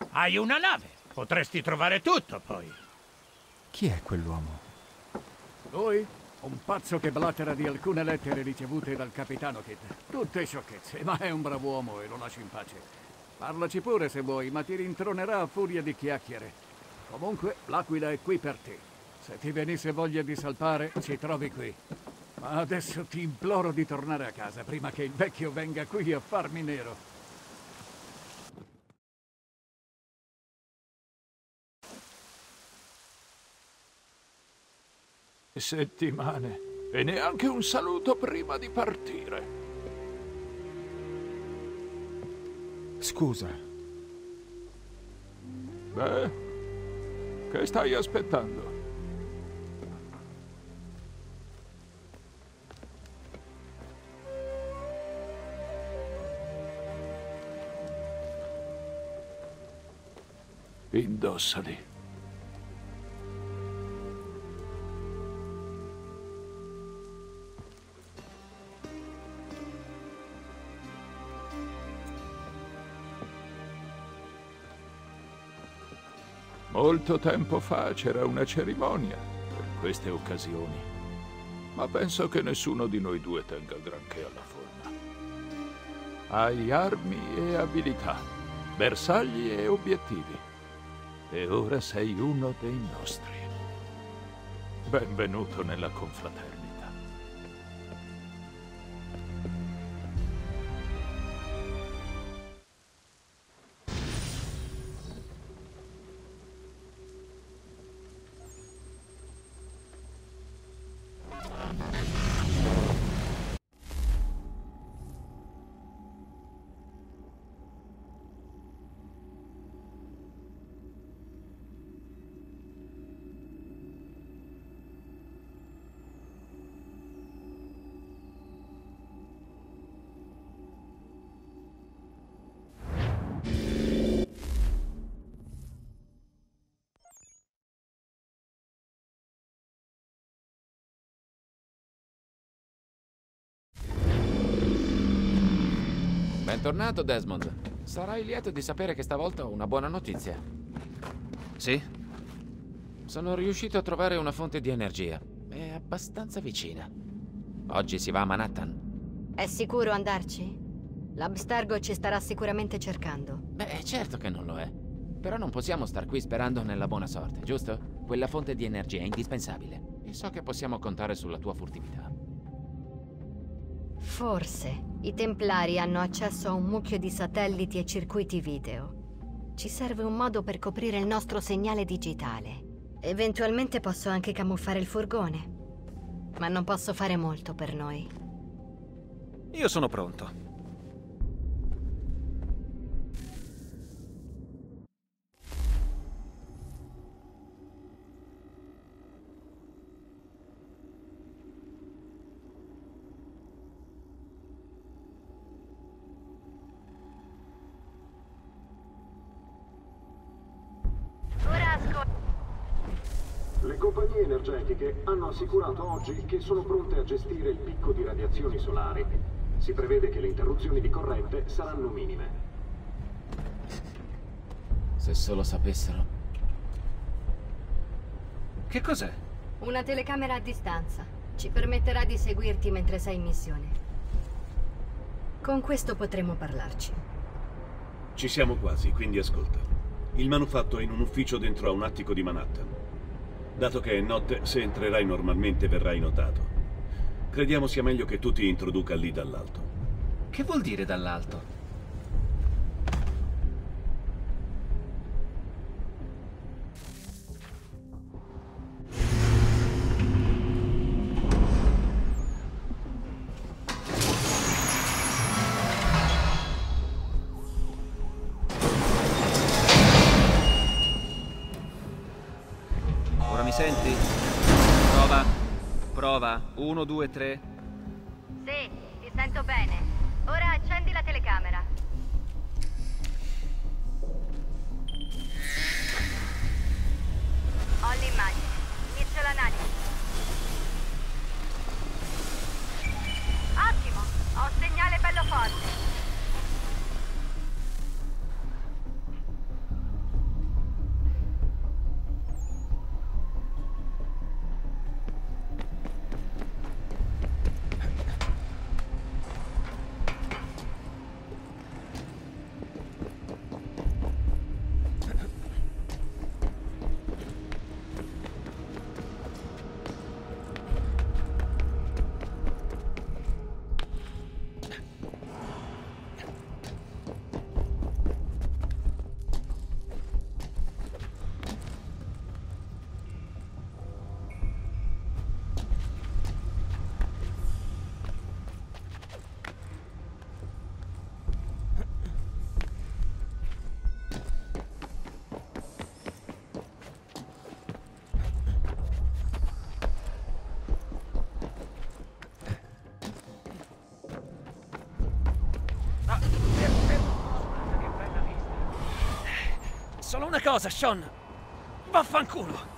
Hai una nave. Potresti trovare tutto, poi. Chi è quell'uomo? Lui? Un pazzo che blattera di alcune lettere ricevute dal capitano Kidd. Tutte sciocchezze, ma è un brav'uomo e lo lascio in pace. Parlaci pure se vuoi, ma ti rintronerà a furia di chiacchiere. Comunque, l'Aquila è qui per te. Se ti venisse voglia di salpare, ci trovi qui. Ma adesso ti imploro di tornare a casa prima che il vecchio venga qui a farmi nero. Settimane e neanche un saluto prima di partire. Scusa. Beh, che stai aspettando? Indossali. Molto tempo fa c'era una cerimonia per queste occasioni, ma penso che nessuno di noi due tenga granché alla forma. Hai armi e abilità, bersagli e obiettivi, e ora sei uno dei nostri. Benvenuto nella confraternita. Bentornato, Desmond. Sarai lieto di sapere che stavolta ho una buona notizia. Sì? Sono riuscito a trovare una fonte di energia. È abbastanza vicina. Oggi si va a Manhattan. È sicuro andarci? L'Abstergo ci starà sicuramente cercando. Beh, certo che non lo è. Però non possiamo star qui sperando nella buona sorte, giusto? Quella fonte di energia è indispensabile. E so che possiamo contare sulla tua furtività. Forse. I Templari hanno accesso a un mucchio di satelliti e circuiti video. Ci serve un modo per coprire il nostro segnale digitale. Eventualmente posso anche camuffare il furgone. Ma non posso fare molto per noi. Io sono pronto. Le compagnie energetiche hanno assicurato oggi che sono pronte a gestire il picco di radiazioni solari. Si prevede che le interruzioni di corrente saranno minime. Se solo sapessero. Che cos'è? Una telecamera a distanza. Ci permetterà di seguirti mentre sei in missione. Con questo potremo parlarci. Ci siamo quasi, quindi ascolta. Il manufatto è in un ufficio dentro a un attico di Manhattan. Dato che è notte, se entrerai normalmente verrai notato. Crediamo sia meglio che tu ti introduca lì dall'alto. Che vuol dire dall'alto? Mi senti? Prova. Prova. 1, 2, 3. Sì, ti sento bene. Ora accendi la telecamera. Ho l'immagine. Inizio l'analisi. Ottimo, ho segnale bello forte. Solo una cosa, Sean. Vaffanculo.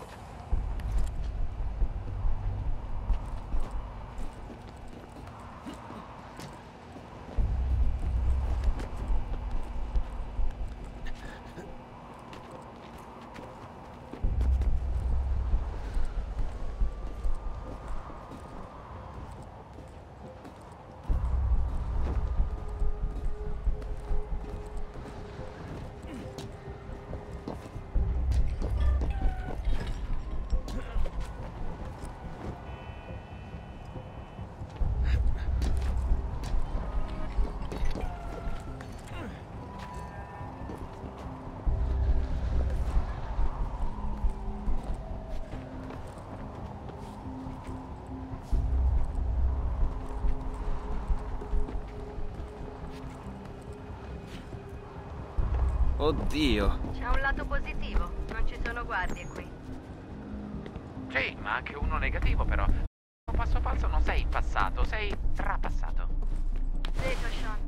Oddio. C'è un lato positivo, non ci sono guardie qui. Sì, ma anche uno negativo però. Un passo falso non sei passato, sei trapassato. Vedo, Sean.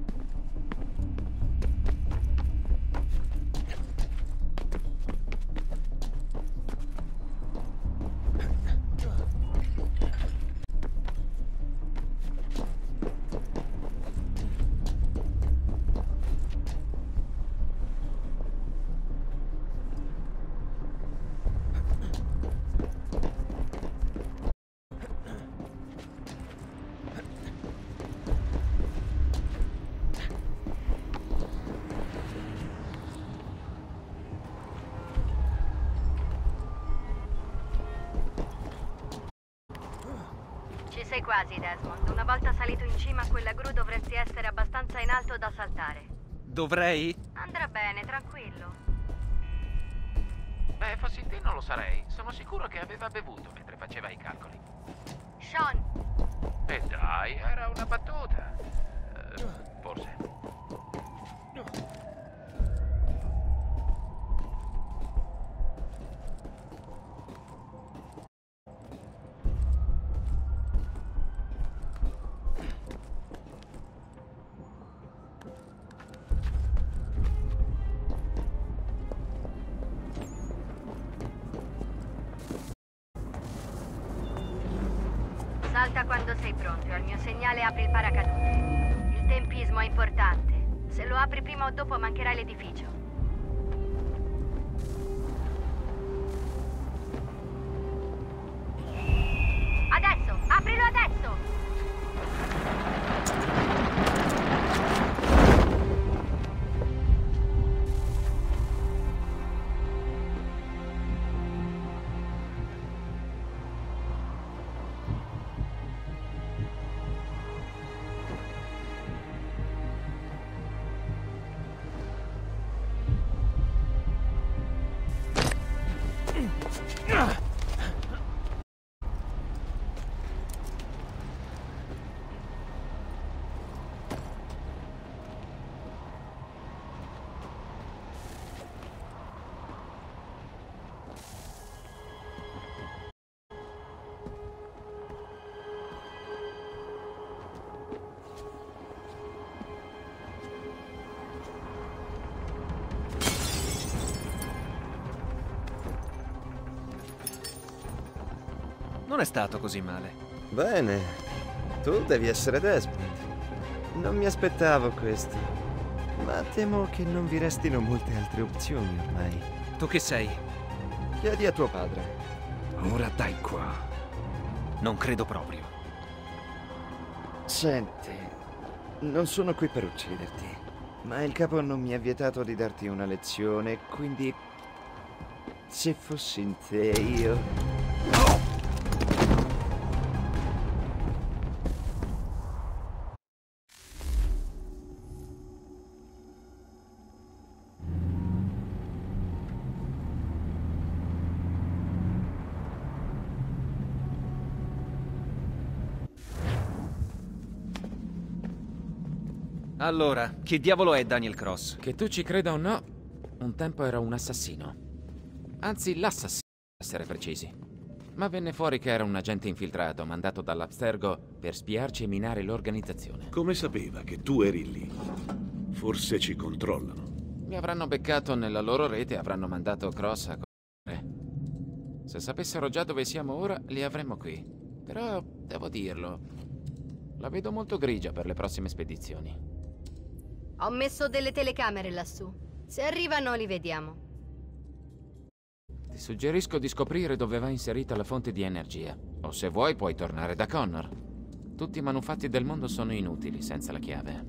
Sei quasi, Desmond. Una volta salito in cima a quella gru dovresti essere abbastanza in alto da saltare. Dovrei? Andrà bene, tranquillo. Beh, fossi te non lo sarei. Sono sicuro che aveva bevuto mentre faceva i calcoli. Sean! E dai, era una battuta. Forse. Salta quando sei pronto e al mio segnale apri il paracadute. Il tempismo è importante. Se lo apri prima o dopo mancherai l'edificio. Adesso! Aprilo adesso! Non è stato così male. Bene, tu devi essere Desmond. Non mi aspettavo questo, ma temo che non vi restino molte altre opzioni ormai. Tu chi sei? Chiedi a tuo padre. Ora dai qua. Non credo proprio. Senti, non sono qui per ucciderti, ma il capo non mi ha vietato di darti una lezione, quindi se fossi in te io... Allora, chi diavolo è Daniel Cross? Che tu ci creda o no, un tempo era un assassino. Anzi, l'assassino, per essere precisi. Ma venne fuori che era un agente infiltrato, mandato dall'Abstergo per spiarci e minare l'organizzazione. Come sapeva che tu eri lì? Forse ci controllano. Mi avranno beccato nella loro rete e avranno mandato Cross a correre. Se sapessero già dove siamo ora, li avremmo qui. Però, devo dirlo, la vedo molto grigia per le prossime spedizioni. Ho messo delle telecamere lassù. Se arrivano, li vediamo. Ti suggerisco di scoprire dove va inserita la fonte di energia. O se vuoi, puoi tornare da Connor. Tutti i manufatti del mondo sono inutili senza la chiave.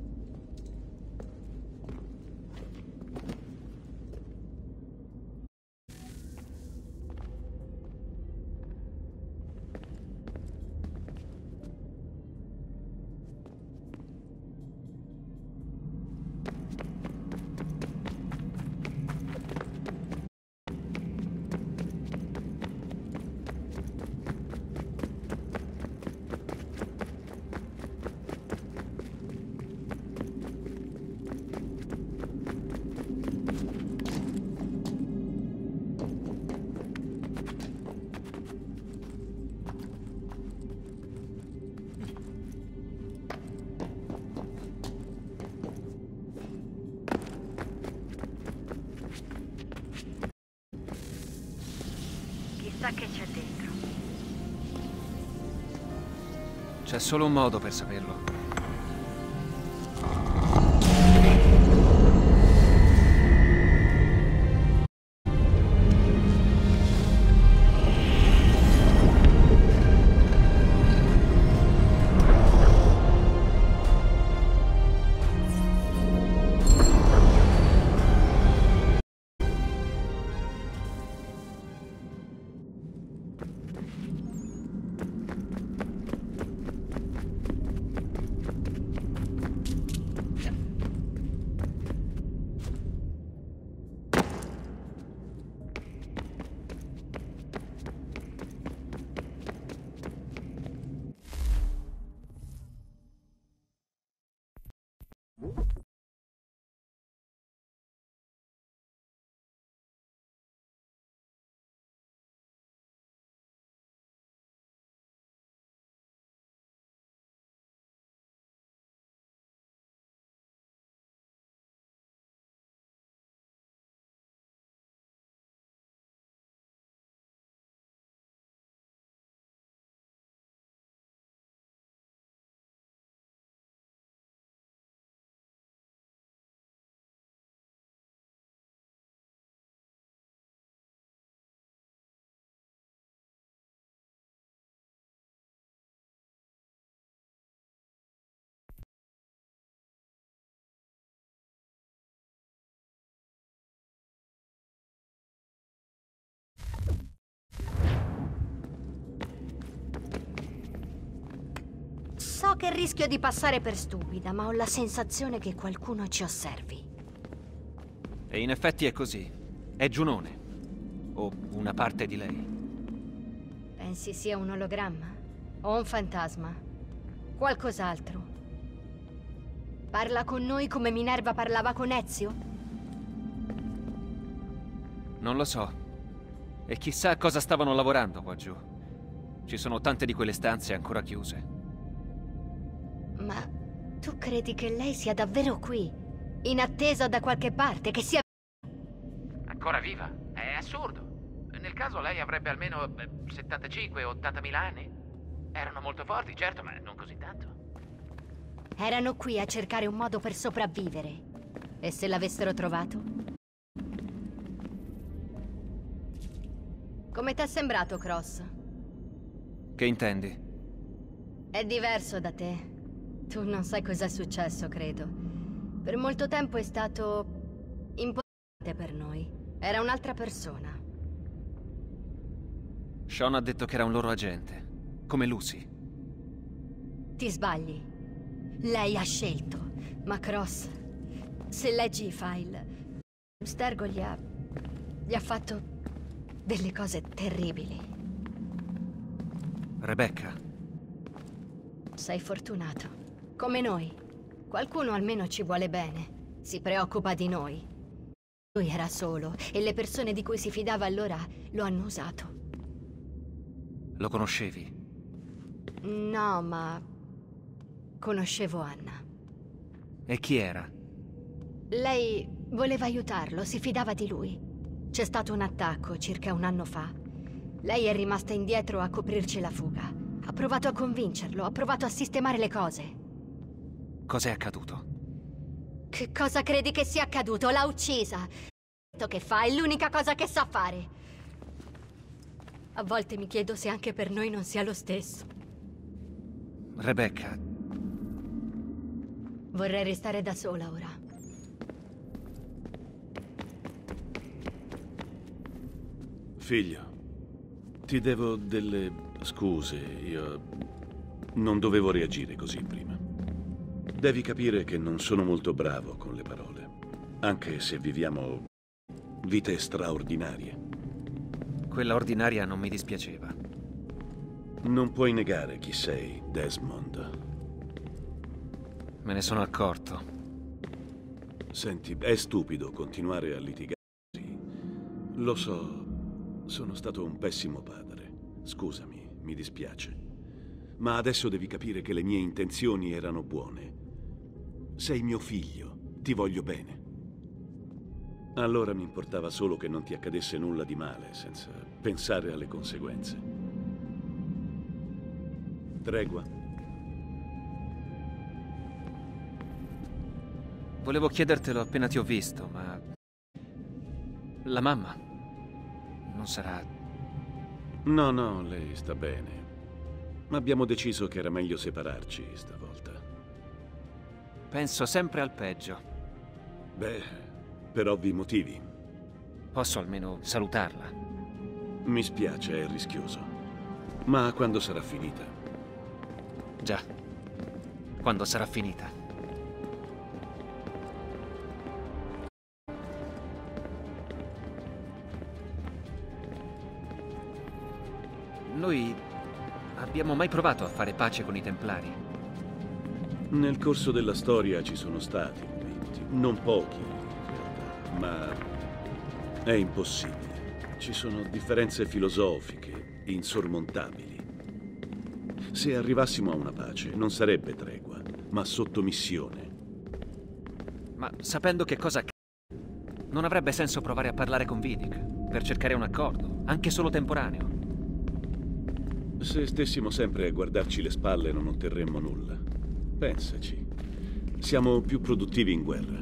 Chissà che c'è dentro. C'è solo un modo per saperlo. So che rischio di passare per stupida, ma ho la sensazione che qualcuno ci osservi. E in effetti è così. È Giunone. O una parte di lei. Pensi sia un ologramma? O un fantasma? Qualcos'altro? Parla con noi come Minerva parlava con Ezio? Non lo so. E chissà a cosa stavano lavorando qua giù. Ci sono tante di quelle stanze ancora chiuse. Ma tu credi che lei sia davvero qui? In attesa da qualche parte, che sia... Ancora viva? È assurdo. Nel caso lei avrebbe almeno 75 o 80 mila anni. Erano molto forti, certo, ma non così tanto. Erano qui a cercare un modo per sopravvivere. E se l'avessero trovato? Come t'è sembrato, Cross? Che intendi? È diverso da te. Tu non sai cos'è successo, credo. Per molto tempo è stato importante per noi. Era un'altra persona. Sean ha detto che era un loro agente, come Lucy. Ti sbagli. Lei ha scelto. Ma Cross, se leggi i file, Stergo gli ha fatto delle cose terribili. Rebecca. Sei fortunato. Come noi. Qualcuno almeno ci vuole bene. Si preoccupa di noi. Lui era solo e le persone di cui si fidava allora lo hanno usato. Lo conoscevi? No, ma conoscevo Anna. E chi era? Lei Voleva aiutarlo, si fidava di lui. C'è stato un attacco circa un anno fa. Lei è rimasta indietro a coprirci la fuga. Ha provato a convincerlo, ha provato a sistemare le cose. Cos'è accaduto? Che cosa credi che sia accaduto? L'ha uccisa. Che fa? È l'unica cosa che sa fare. A volte mi chiedo se anche per noi non sia lo stesso. Rebecca. Vorrei restare da sola ora. Figlio, ti devo delle scuse. Io non dovevo reagire così prima. Devi capire che non sono molto bravo con le parole, anche se viviamo vite straordinarie. Quella ordinaria non mi dispiaceva. Non puoi negare chi sei, Desmond. Me ne sono accorto. Senti, è stupido continuare a litigare così. Lo so. Sono stato un pessimo padre. Scusami, mi dispiace. Ma adesso devi capire che le mie intenzioni erano buone. Sei mio figlio, ti voglio bene. Allora mi importava solo che non ti accadesse nulla di male, senza pensare alle conseguenze. Tregua? Volevo chiedertelo appena ti ho visto, ma... La mamma... non sarà... No, lei sta bene. Abbiamo deciso che era meglio separarci stavolta. Penso sempre al peggio. Beh, per ovvi motivi. Posso almeno salutarla? Mi spiace, è rischioso. Ma quando sarà finita? Già, quando sarà finita. Noi abbiamo mai provato a fare pace con i Templari? Nel corso della storia ci sono stati momenti, non pochi in realtà, ma è impossibile. Ci sono differenze filosofiche insormontabili. Se arrivassimo a una pace non sarebbe tregua, ma sottomissione. Ma sapendo che cosa accade, non avrebbe senso provare a parlare con Vidic per cercare un accordo, anche solo temporaneo. Se stessimo sempre a guardarci le spalle non otterremmo nulla. Pensaci. Siamo più produttivi in guerra.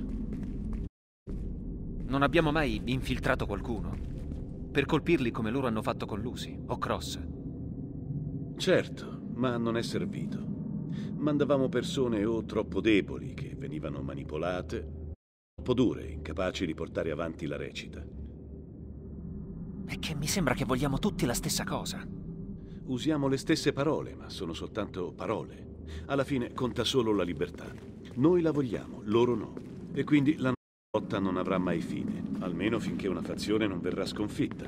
Non abbiamo mai infiltrato qualcuno per colpirli come loro hanno fatto con Lucy o Cross. Certo, ma non è servito. Mandavamo persone o troppo deboli che venivano manipolate, o troppo dure, incapaci di portare avanti la recita. È che mi sembra che vogliamo tutti la stessa cosa. Usiamo le stesse parole, ma sono soltanto parole. Alla fine conta solo la libertà. Noi la vogliamo, loro no. E quindi la lotta non avrà mai fine, almeno finché una fazione non verrà sconfitta.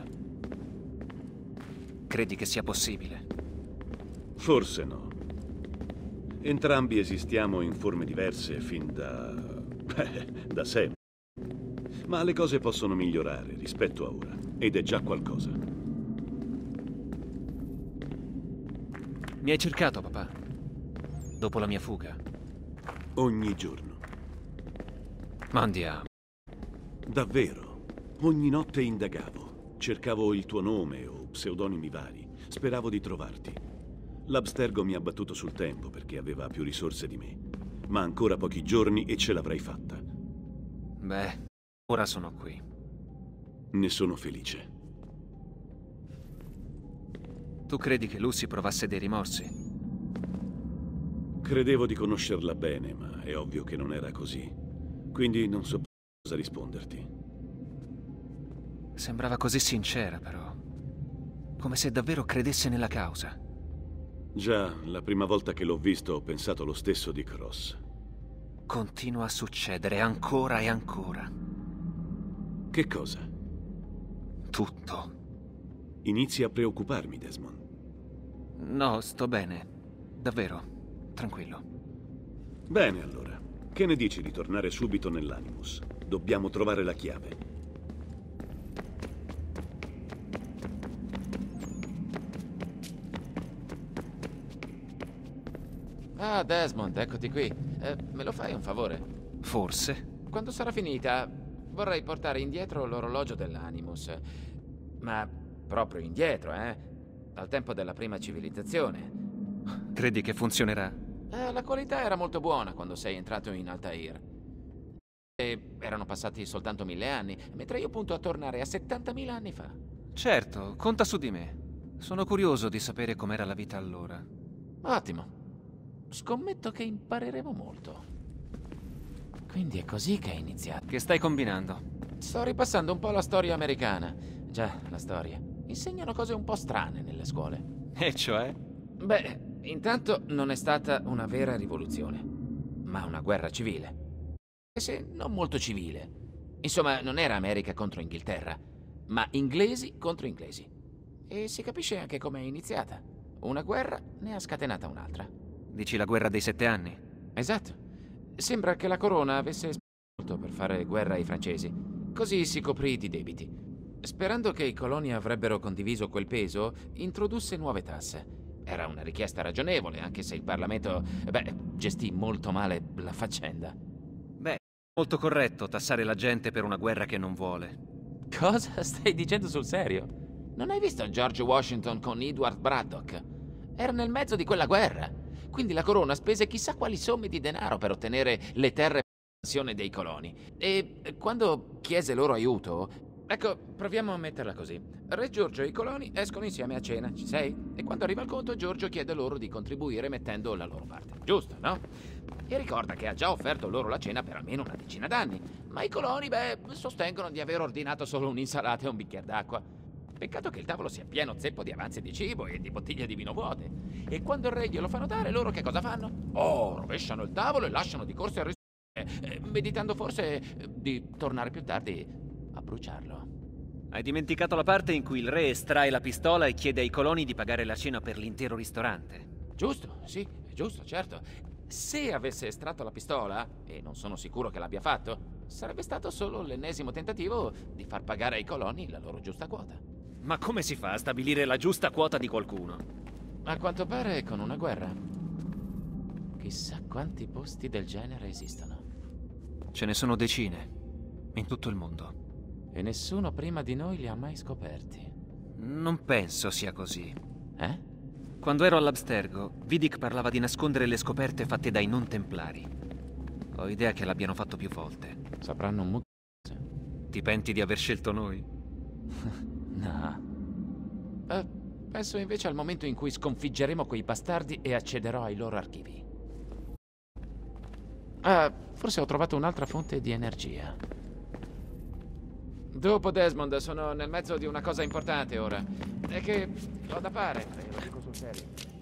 Credi che sia possibile? Forse no. Entrambi esistiamo in forme diverse fin da sempre. Ma le cose possono migliorare rispetto a ora, ed è già qualcosa. Mi hai cercato, papà? Dopo la mia fuga? Ogni giorno. Ma andiamo. Davvero. Ogni notte indagavo. Cercavo il tuo nome o pseudonimi vari. Speravo di trovarti. L'Abstergo mi ha battuto sul tempo perché aveva più risorse di me. Ma ancora pochi giorni e ce l'avrei fatta. Beh, ora sono qui. Ne sono felice. Tu credi che Lucy provasse dei rimorsi? Credevo di conoscerla bene, ma è ovvio che non era così. Quindi non so cosa risponderti. Sembrava così sincera, però. Come se davvero credesse nella causa. Già, la prima volta che l'ho visto ho pensato lo stesso di Cross. Continua a succedere ancora e ancora. Che cosa? Tutto. Inizi a preoccuparmi, Desmond. No, sto bene. Davvero. Tranquillo. Bene, allora. Che ne dici di tornare subito nell'Animus? Dobbiamo trovare la chiave. Ah, Desmond, eccoti qui. Me lo fai un favore? Forse. Quando sarà finita, vorrei portare indietro l'orologio dell'Animus. Ma proprio indietro, al tempo della prima civilizzazione. Credi che funzionerà? La qualità era molto buona quando sei entrato in Altair. E erano passati soltanto 1000 anni, mentre io punto a tornare a 70.000 anni fa. Certo, conta su di me. Sono curioso di sapere com'era la vita allora. Ottimo. Scommetto che impareremo molto. Quindi è così che è iniziato. Che stai combinando? Sto ripassando un po' la storia americana. Già, la storia. Insegnano cose un po' strane nelle scuole. E cioè? Beh, intanto non è stata una vera rivoluzione, ma una guerra civile. E se non molto civile. Insomma, non era America contro Inghilterra, ma inglesi contro inglesi. E si capisce anche com'è iniziata. Una guerra ne ha scatenata un'altra. Dici la guerra dei 7 anni? Esatto. Sembra che la corona avesse molto per fare guerra ai francesi. Così si coprì di debiti. Sperando che i coloni avrebbero condiviso quel peso, introdusse nuove tasse. Era una richiesta ragionevole, anche se il Parlamento, gestì molto male la faccenda. Beh, molto corretto tassare la gente per una guerra che non vuole. Cosa stai dicendo sul serio? Non hai visto George Washington con Edward Braddock? Era nel mezzo di quella guerra. Quindi la corona spese chissà quali somme di denaro per ottenere le terre per l'espansione dei coloni. E quando chiese loro aiuto... Ecco, proviamo a metterla così. Re Giorgio e i coloni escono insieme a cena, ci sei? E quando arriva il conto, Giorgio chiede loro di contribuire mettendo la loro parte. Giusto, no? E ricorda che ha già offerto loro la cena per almeno una decina d'anni. Ma i coloni, sostengono di aver ordinato solo un'insalata e un bicchiere d'acqua. Peccato che il tavolo sia pieno zeppo di avanzi di cibo e di bottiglie di vino vuote. E quando il re glielo fa notare, loro che cosa fanno? Oh, rovesciano il tavolo e lasciano di corsa il ristorante, meditando forse di tornare più tardi a bruciarlo. Hai dimenticato la parte in cui il re estrae la pistola e chiede ai coloni di pagare la cena per l'intero ristorante. Giusto, sì, giusto, certo. Se avesse estratto la pistola, e non sono sicuro che l'abbia fatto, sarebbe stato solo l'ennesimo tentativo di far pagare ai coloni la loro giusta quota. Ma come si fa a stabilire la giusta quota di qualcuno? A quanto pare con una guerra. Chissà quanti posti del genere esistono. Ce ne sono decine, in tutto il mondo. E nessuno prima di noi li ha mai scoperti. Non penso sia così. Eh? Quando ero all'Abstergo, Vidic parlava di nascondere le scoperte fatte dai non templari. Ho idea che l'abbiano fatto più volte. Sapranno un Ti penti di aver scelto noi? No. Penso invece al momento in cui sconfiggeremo quei bastardi e accederò ai loro archivi. Forse ho trovato un'altra fonte di energia. Dopo Desmond, sono nel mezzo di una cosa importante ora. È che ho da fare, lo dico sul serio.